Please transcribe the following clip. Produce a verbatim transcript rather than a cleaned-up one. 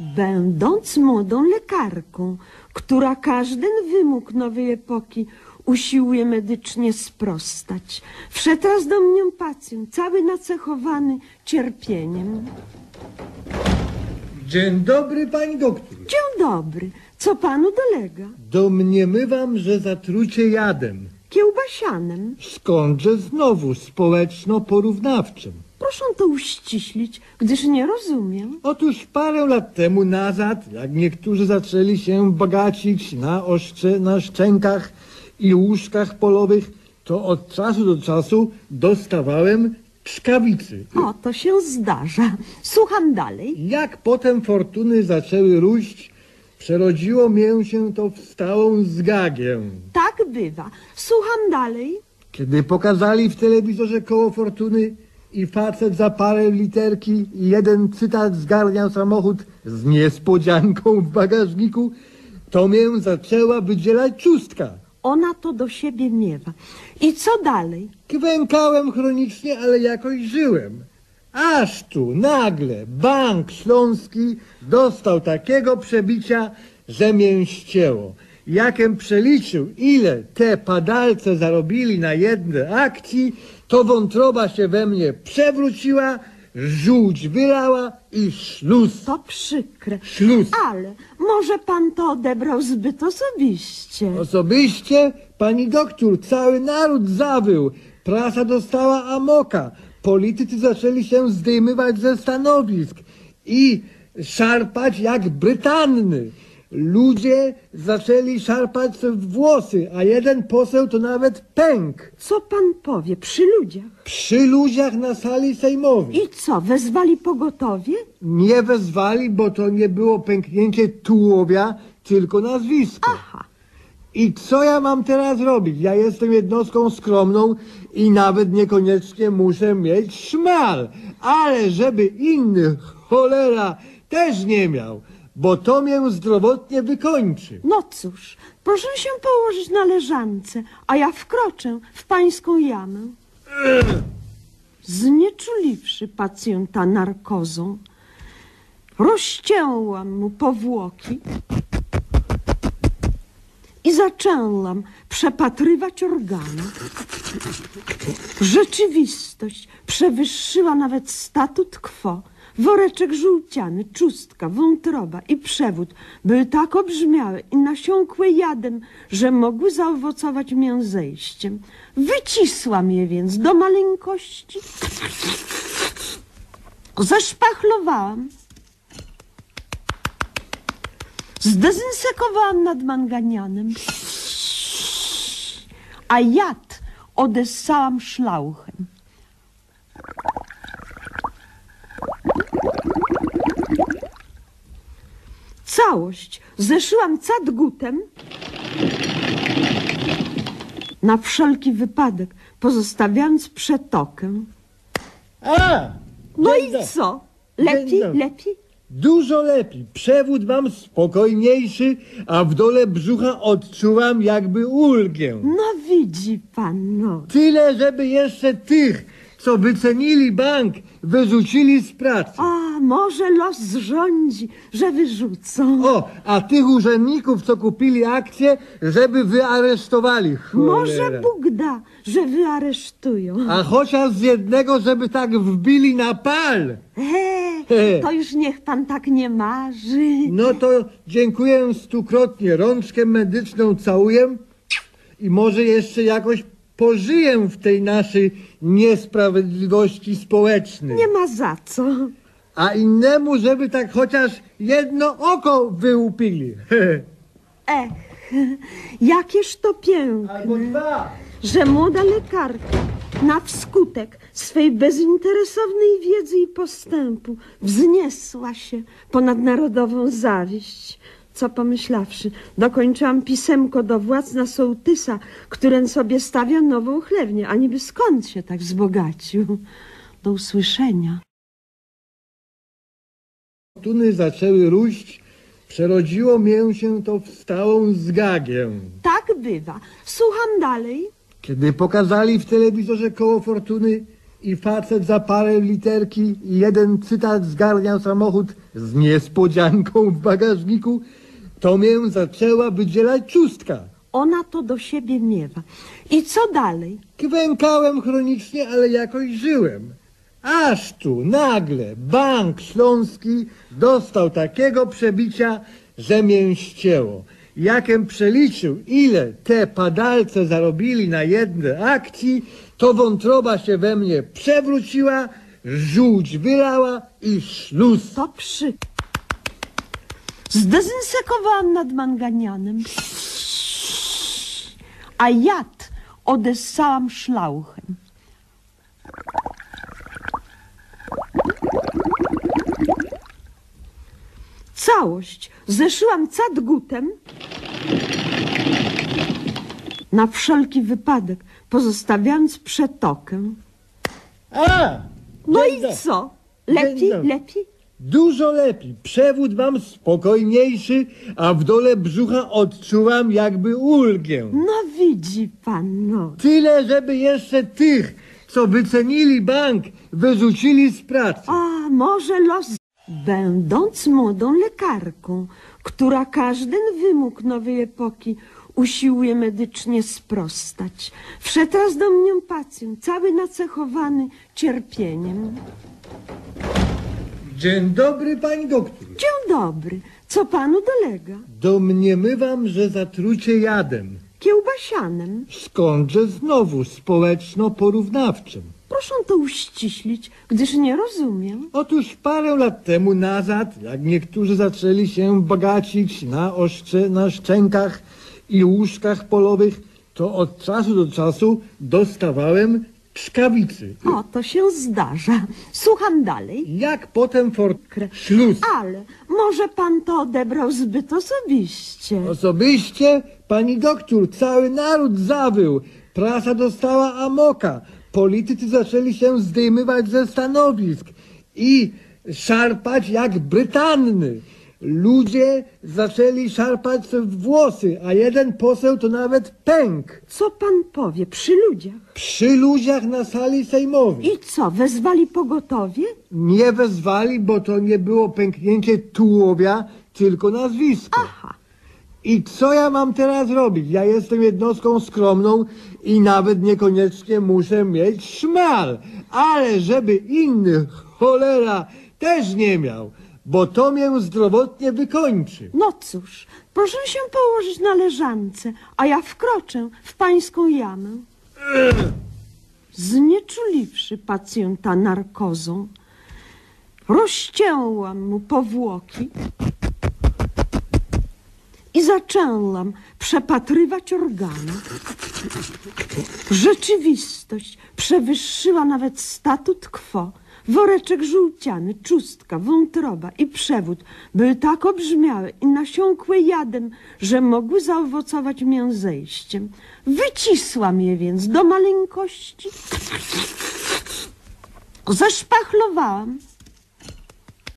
Będąc młodą lekarką, która każdy wymóg nowej epoki usiłuje medycznie sprostać, wszedł raz do mnie pacjent, cały nacechowany cierpieniem. Dzień dobry, pani doktor. Dzień dobry. Co panu dolega? Domniemywam, że zatrucie jadem. Kiełbasianem. Skądże znowu społeczno-porównawczym? Proszę to uściślić, gdyż nie rozumiem. Otóż parę lat temu nazad, jak niektórzy zaczęli się bogacić na, oszcze, na szczękach i łóżkach polowych, to od czasu do czasu dostawałem czkawicy. O, to się zdarza. Słucham dalej. Jak potem fortuny zaczęły róść, przerodziło mię się to w stałą zgagę. Tak bywa. Słucham dalej. Kiedy pokazali w telewizorze koło fortuny i facet za parę literki i jeden cytat zgarniał samochód z niespodzianką w bagażniku, to mię zaczęła wydzielać czustka. Ona to do siebie miewa. I co dalej? Kwękałem chronicznie, ale jakoś żyłem. Aż tu nagle Bank Śląski dostał takiego przebicia, że mię ścięło. Jakem przeliczył, ile te padalce zarobili na jednej akcji, to wątroba się we mnie przewróciła, żółć wylała i szluz. To przykre. Szluz. Ale może pan to odebrał zbyt osobiście. Osobiście, pani doktor, cały naród zawył. Prasa dostała amoka. Politycy zaczęli się zdejmywać ze stanowisk i szarpać jak Brytanny. Ludzie zaczęli szarpać sobie w włosy, a jeden poseł to nawet pękł. Co pan powie przy ludziach? Przy ludziach na sali sejmowej. I co, wezwali pogotowie? Nie wezwali, bo to nie było pęknięcie tułowia, tylko nazwisko. Aha. I co ja mam teraz robić? Ja jestem jednostką skromną i nawet niekoniecznie muszę mieć szmal. Ale żeby inny cholera też nie miał, bo to mnie zdrowotnie wykończy. No cóż, proszę się położyć na leżance, a ja wkroczę w pańską jamę. Znieczuliwszy pacjenta narkozą, rozcięłam mu powłoki i zaczęłam przepatrywać organy. Rzeczywistość przewyższyła nawet statut quo. Woreczek żółciany, czustka, wątroba i przewód były tak obrzmiałe i nasiąkłe jadem, że mogły zaowocować mię zejściem. Wycisłam je więc do maleńkości, zeszpachlowałam, zdezynsekowałam nad manganianem, a jad odessałam szlauchem. Całość zeszyłam cadgutem na wszelki wypadek, pozostawiając przetokę. A! No dzień i dobry. co? Lepiej, Dzień dobry. lepiej? Dużo lepiej. Przewód mam spokojniejszy, a w dole brzucha odczuwam jakby ulgę. No widzi pan, no. Tyle, żeby jeszcze tych, co wycenili bank, wyrzucili z pracy. A może los zrządzi, że wyrzucą. O, a tych urzędników, co kupili akcje, żeby wyaresztowali. Cholera. Może Bóg da, że wyaresztują. A chociaż z jednego, żeby tak wbili na pal. He, to już niech pan tak nie marzy. No to dziękuję stukrotnie. Rączkę medyczną całuję i może jeszcze jakoś pożyję w tej naszej niesprawiedliwości społecznej. Nie ma za co. A innemu, żeby tak chociaż jedno oko wyłupili. Ech, jakież to piękne. Albo dwa. Że młoda lekarka na wskutek swej bezinteresownej wiedzy i postępu wzniesła się ponad narodową zawiść. Co pomyślawszy, dokończyłam pisemko do władz na sołtysa, który sobie stawia nową chlewnię, a niby skąd się tak wzbogacił. Do usłyszenia. Fortuny zaczęły róść, przerodziło mię się to w stałą zgagę. Tak bywa. Słucham dalej. Kiedy pokazali w telewizorze koło fortuny i facet za parę literki i jeden cytat zgarniał samochód z niespodzianką w bagażniku, to mię zaczęła wydzielać czustka. Ona to do siebie miewa. I co dalej? Kwękałem chronicznie, ale jakoś żyłem. Aż tu nagle Bank Śląski dostał takiego przebicia, że mię ścięło. Jakem przeliczył, ile te padalce zarobili na jednej akcji, to wątroba się we mnie przewróciła, żółć wylała i szluz. To przy... Zdezynsekowałam nad manganianem, a jad odessałam szlauchem. Całość zeszyłam cadgutem na wszelki wypadek, pozostawiając przetokę. A! No dzień i dobry. co? Dzień Lepiej, dobry. lepiej? Dużo lepiej. Przewód mam spokojniejszy, a w dole brzucha odczuwam jakby ulgę. No widzi pan, no. Tyle, żeby jeszcze tych, co wycenili bank, wyrzucili z pracy. A może los... Będąc młodą lekarką, która każdy wymóg nowej epoki usiłuje medycznie sprostać, wszedł raz do mnie pacjent, cały nacechowany cierpieniem. Dzień dobry, pani doktor. Dzień dobry, co panu dolega? Domniemywam, że zatrucie jadem. Kiełbasianem. Skądże znowu społeczno-porównawczym. Proszę to uściślić, gdyż nie rozumiem. Otóż parę lat temu nazad, jak niektórzy zaczęli się bogacić na, oszcze, na szczękach i łóżkach polowych, to od czasu do czasu dostawałem czkawicy. O, to się zdarza. Słucham dalej. Jak potem for... śluz. Ale może pan to odebrał zbyt osobiście. Osobiście, pani doktor, cały naród zawył. Prasa dostała amoka. Politycy zaczęli się zdejmywać ze stanowisk i szarpać jak Brytanny. Ludzie zaczęli szarpać sobie w włosy, a jeden poseł to nawet pękł. Co pan powie przy ludziach? Przy ludziach na sali sejmowej. I co, wezwali pogotowie? Nie wezwali, bo to nie było pęknięcie tułowia, tylko nazwisko. Aha. I co ja mam teraz robić? Ja jestem jednostką skromną i nawet niekoniecznie muszę mieć szmal. Ale żeby inny, cholera, też nie miał, bo to mnie zdrowotnie wykończy. No cóż, proszę się położyć na leżance, a ja wkroczę w pańską jamę. Znieczuliwszy pacjenta narkozą, rozcięłam mu powłoki i zaczęłam przepatrywać organy. Rzeczywistość przewyższyła nawet statut quo. Woreczek żółciany, czustka, wątroba i przewód były tak obrzmiałe i nasiąkłe jadem, że mogły zaowocować mię zejściem. Wycisłam je więc do maleńkości, zaszpachlowałam